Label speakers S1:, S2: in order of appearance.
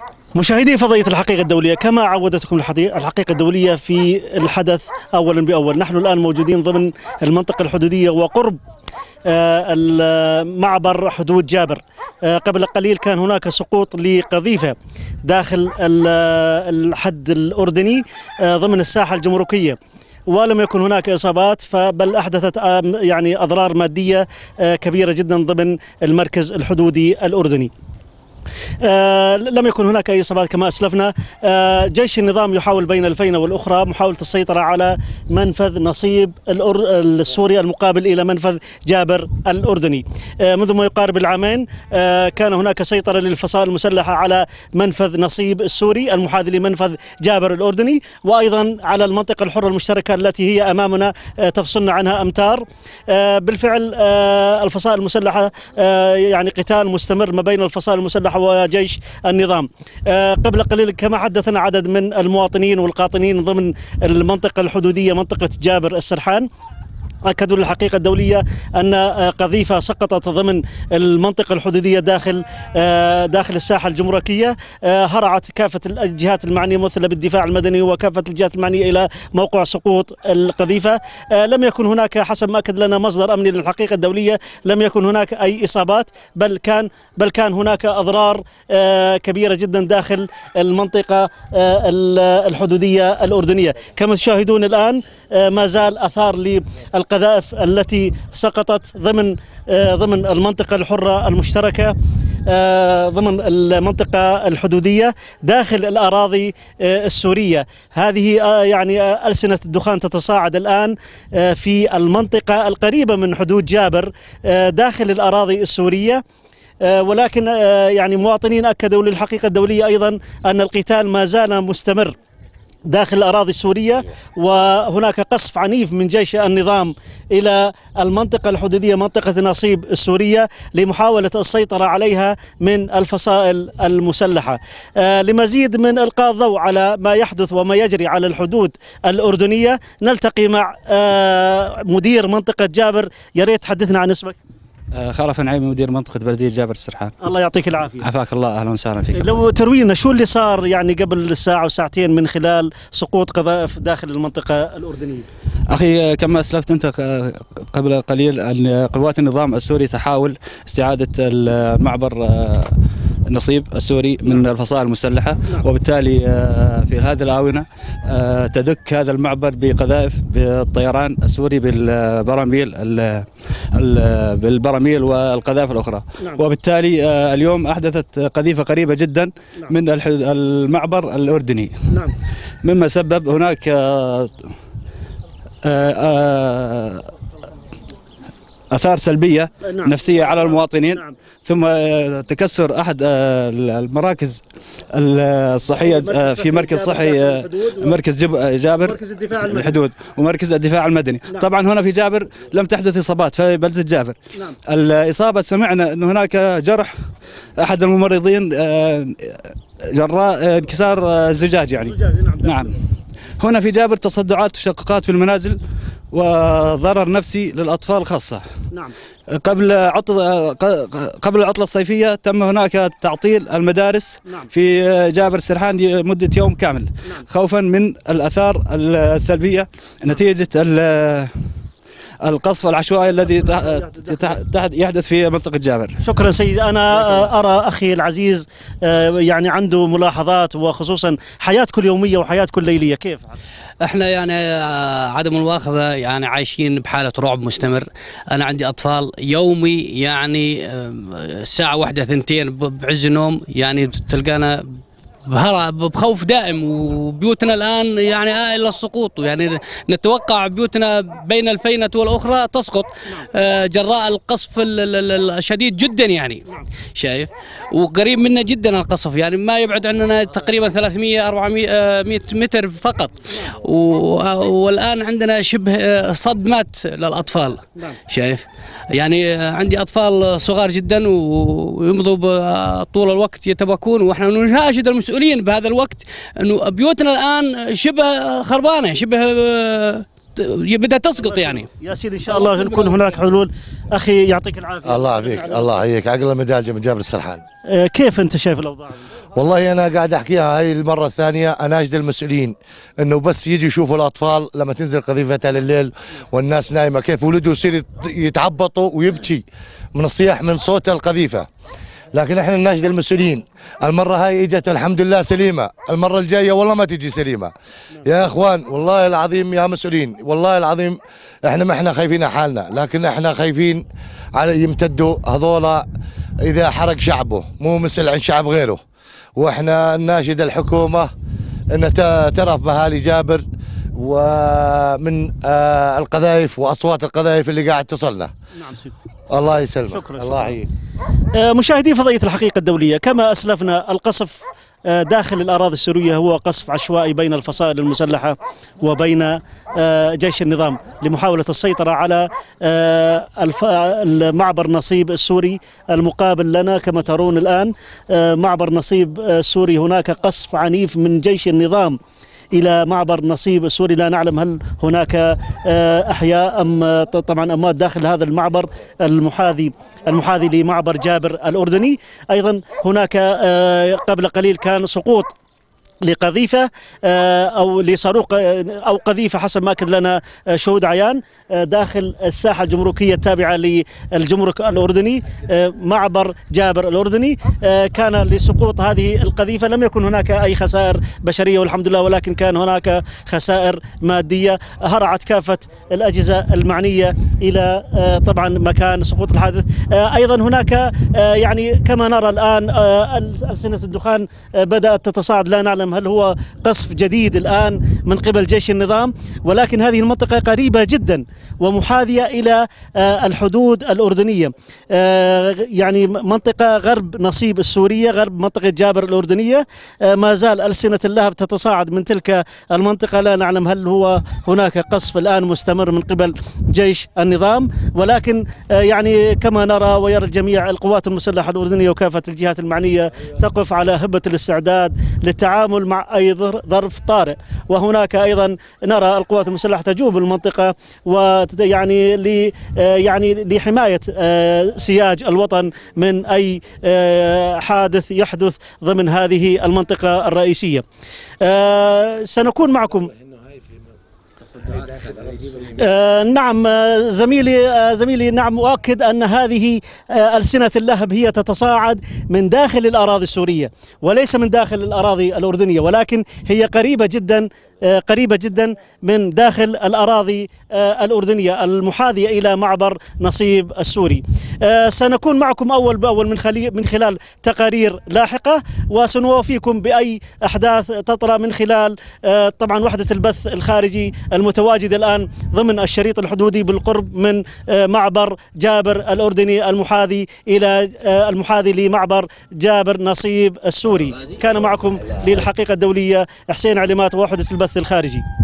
S1: مشاهدي فضائية الحقيقة الدولية، كما عودتكم الحقيقة الدولية في الحدث أولا بأول، نحن الآن موجودين ضمن المنطقة الحدودية وقرب معبر حدود جابر. قبل قليل كان هناك سقوط لقذيفة داخل الحد الأردني ضمن الساحة الجمركية، ولم يكن هناك إصابات، بل أحدثت يعني أضرار مادية كبيرة جدا ضمن المركز الحدودي الأردني. لم يكن هناك أي إصابات كما أسلفنا. جيش النظام يحاول بين الفينة والأخرى محاولة السيطرة على منفذ نصيب السوري المقابل إلى منفذ جابر الأردني. منذ ما يقارب العامين كان هناك سيطرة للفصائل المسلحة على منفذ نصيب السوري المحاذي لمنفذ جابر الأردني، وأيضا على المنطقة الحرة المشتركة التي هي أمامنا تفصلنا عنها أمتار. بالفعل الفصائل المسلحة يعني قتال مستمر ما بين الفصائل المسلحة وجيش النظام. قبل قليل كما حدثنا عدد من المواطنين والقاطنين ضمن المنطقة الحدودية منطقة جابر السرحان، أكدوا للحقيقة الدولية أن قذيفة سقطت ضمن المنطقة الحدودية داخل الساحة الجمركية. هرعت كافة الجهات المعنية مثل بالدفاع المدني وكافة الجهات المعنية إلى موقع سقوط القذيفة. لم يكن هناك، حسب ما أكد لنا مصدر أمني للحقيقة الدولية، لم يكن هناك أي إصابات، بل كان هناك أضرار كبيرة جدا داخل المنطقة الحدودية الأردنية. كما تشاهدون الآن ما زال أثار القذائف التي سقطت ضمن المنطقة الحرة المشتركة ضمن المنطقة الحدودية داخل الأراضي السورية. هذه يعني ألسنة الدخان تتصاعد الآن في المنطقة القريبة من حدود جابر داخل الأراضي السورية، ولكن يعني مواطنين أكدوا للحقيقة الدولية أيضا أن القتال ما زال مستمر داخل الأراضي السورية، وهناك قصف عنيف من جيش النظام إلى المنطقة الحدودية منطقة نصيب السورية لمحاولة السيطرة عليها من الفصائل المسلحة. لمزيد من إلقاء الضوء على ما يحدث وما يجري على الحدود الأردنية نلتقي مع مدير منطقة جابر. يا ريت تحدثنا عن اسمك.
S2: خالف نعيم، مدير منطقة بلدية جابر السرحان.
S1: الله يعطيك العافية.
S2: عافاك الله، أهلا وسهلا فيك.
S1: لو تروينا شو اللي صار يعني قبل ساعة وساعتين من خلال سقوط قذائف داخل المنطقة الأردنية؟
S2: أخي كما أسلفت أنت قبل قليل أن قوات النظام السوري تحاول استعادة المعبر نصيب السوري من الفصائل المسلحة، وبالتالي في هذه الآونة تدك هذا المعبر بقذائف بالطيران السوري بالبراميل والقذائف الأخرى. وبالتالي اليوم أحدثت قذيفة قريبة جدا من المعبر الأردني، مما سبب هناك آثار سلبية نفسية على المواطنين، ثم تكسر أحد المراكز الصحية في مركز صحي مركز جابر الحدود ومركز الدفاع المدني. طبعا هنا في جابر لم تحدث إصابات في بلدة جابر. الإصابة سمعنا أن هناك جرح أحد الممرضين جراء انكسار الزجاج يعني. نعم. هنا في جابر تصدعات وشققات في المنازل وضرر نفسي للأطفال خاصة. نعم. قبل العطلة الصيفية تم هناك تعطيل المدارس. نعم. في جابر السرحان لمدة يوم كامل. نعم. خوفا من الآثار السلبية نتيجة القصف العشوائي الذي يحدث في منطقة جابر.
S1: شكرا سيدي. أنا أرى أخي العزيز يعني عنده ملاحظات، وخصوصا حياة كل يومية وحياة كل ليلية. كيف؟
S3: احنا يعني عدم المؤاخذة يعني عايشين بحالة رعب مستمر. أنا عندي أطفال يومي يعني الساعة 1-2 بعز النوم يعني تلقانا بخوف دائم، وبيوتنا الآن يعني إلى السقوط، يعني نتوقع بيوتنا بين الفينة والأخرى تسقط جراء القصف الشديد جدا يعني. شايف، وقريب منا جدا القصف، يعني ما يبعد عننا تقريبا 300-400 متر فقط، والآن عندنا شبه صدمات للأطفال. شايف، يعني عندي أطفال صغار جدا ويمضوا طول الوقت يتبكون، وإحنا نناشد المسؤولين بهذا الوقت أنه بيوتنا الآن شبه خربانة، شبه بدها تسقط يعني.
S1: يا سيدي إن شاء الله يكون هناك حلول. أخي يعطيك العافية.
S4: الله يعافيك، الله يحييك. عقل المدالجة من جابر السرحان.
S1: كيف أنت شايف الأوضاع؟
S4: والله أنا قاعد أحكيها هاي المرة الثانية، أناشد المسؤولين إنه بس يجي يشوفوا الأطفال لما تنزل قذيفتها لليل والناس نايمة، كيف ولده يصير يتعبطوا ويبكي من الصياح من صوت القذيفة. لكن احنا نناشد المسؤولين، المرة هاي اجت الحمد لله سليمة، المرة الجاية والله ما تجي سليمة. يا اخوان والله العظيم يا مسؤولين، والله العظيم احنا ما احنا خايفين على حالنا، لكن احنا خايفين على يمتدوا هذولا اذا حرق شعبه مو مثل عن شعب غيره. واحنا نناشد الحكومة ان ترف بأهالي جابر ومن القذائف واصوات القذائف اللي قاعد تصلنا.
S1: نعم سيدي.
S4: الله يسلمك.
S1: شكرا.
S4: الله يحييك.
S1: مشاهدي فضائية الحقيقة الدولية، كما أسلفنا القصف داخل الأراضي السورية هو قصف عشوائي بين الفصائل المسلحة وبين جيش النظام لمحاولة السيطرة على معبر نصيب السوري المقابل لنا. كما ترون الآن معبر نصيب السوري هناك قصف عنيف من جيش النظام إلى معبر نصيب السوري. لا نعلم هل هناك أحياء أم طبعا أموات داخل هذا المعبر المحاذي لمعبر جابر الأردني. أيضا هناك قبل قليل كان سقوط لقذيفة أو لصاروخ أو قذيفة حسب ما أكد لنا شهود عيان داخل الساحة الجمركية التابعة للجمرك الأردني معبر جابر الأردني. كان لسقوط هذه القذيفة لم يكن هناك أي خسائر بشرية والحمد لله، ولكن كان هناك خسائر مادية. هرعت كافة الأجهزة المعنية إلى طبعا مكان سقوط الحادث. أيضا هناك يعني كما نرى الآن ألسنة الدخان بدأت تتصاعد. لا نعلم هل هو قصف جديد الآن من قبل جيش النظام، ولكن هذه المنطقة قريبة جدا ومحاذية إلى الحدود الأردنية، يعني منطقة غرب نصيب السورية، غرب منطقة جابر الأردنية. ما زال ألسنة اللهب تتصاعد من تلك المنطقة. لا نعلم هل هو هناك قصف الآن مستمر من قبل جيش النظام، ولكن يعني كما نرى ويرى الجميع القوات المسلحة الأردنية وكافة الجهات المعنية تقف على هبة الاستعداد للتعامل مع أي ظرف طارئ. وهناك أيضا نرى القوات المسلحة تجوب المنطقة ويعني لحماية سياج الوطن من أي حادث يحدث ضمن هذه المنطقة الرئيسية. سنكون معكم. نعم زميلي نعم أؤكد أن هذه ألسنة اللهب هي تتصاعد من داخل الأراضي السورية وليس من داخل الأراضي الأردنية، ولكن هي قريبة جدا من داخل الأراضي الأردنية المحاذية إلى معبر نصيب السوري. سنكون معكم أول بأول من خلال تقارير لاحقة، وسنوافيكم بأي أحداث تطرأ من خلال طبعا وحدة البث الخارجي المتواجد الآن ضمن الشريط الحدودي بالقرب من معبر جابر الأردني المحاذي لمعبر جابر نصيب السوري. كان معكم للحقيقة الدولية حسين علمات ووحدة البث الخارجي.